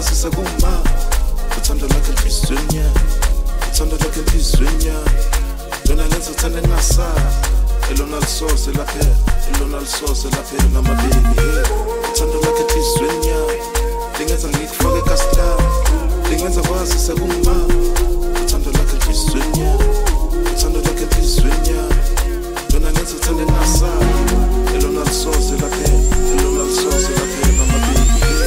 wazi sekuma uthando lakhe enhliziyweni yami uthando lakhe enhliziyweni yami lona lenza uthande ngingasabi elona lisoze laphela elona lisoze laphela mababy uthando lakhe enhliziyweni yami lingenza ngikufake ekastilami lingenza wazi sekuma uthando lakhe enhliziyweni yami uthando lakhe enhliziyweni yami lona lenza uthande ngingasabi elona lisoze laphela elona lisoze laphela mababy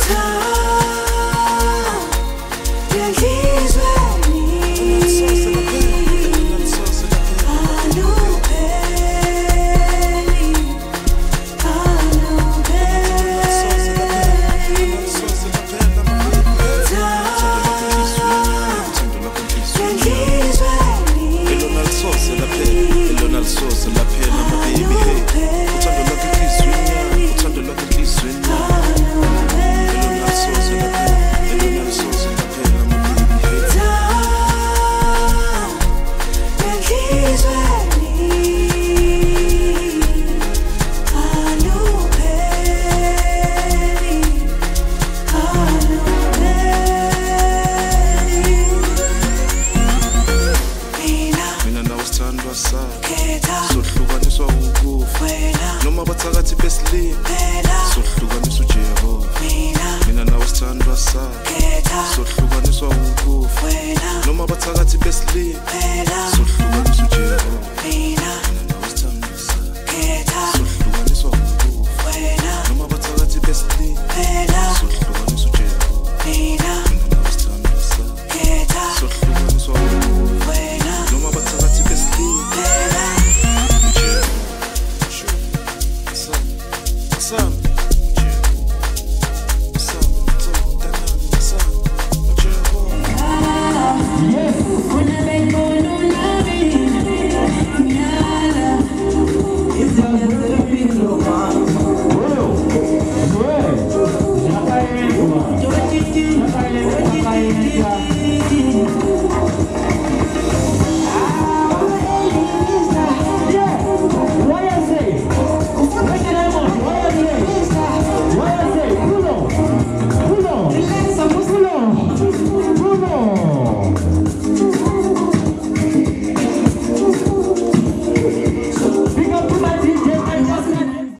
sohlukaniswa ukufa noma bathakathi besilimi sohlukaniswa uJehova mina nawe sithandwa sakhe sohlukaniswa ukufa noma bathakathi besilimi sohlukaniswa uJehova